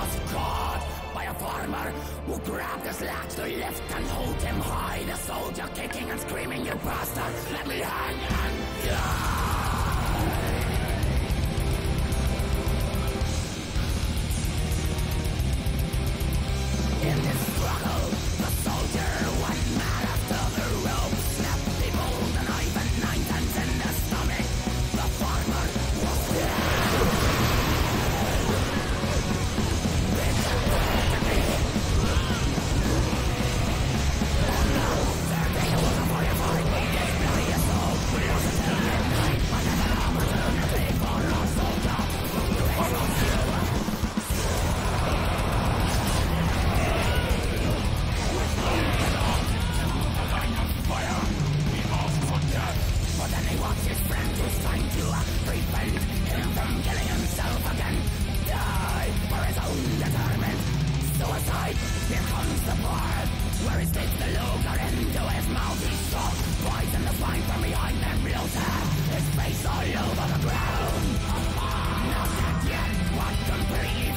caught by a farmer who grabbed his latch to lift and hold him high. The soldier kicking and screaming, "You bastard, let me hang and die!" In this struggle, the soldier, one man after the rope, snapped the bolt, a knife and 9 tons in the stomach. The farmer was all over the ground. Not dead yet, but completely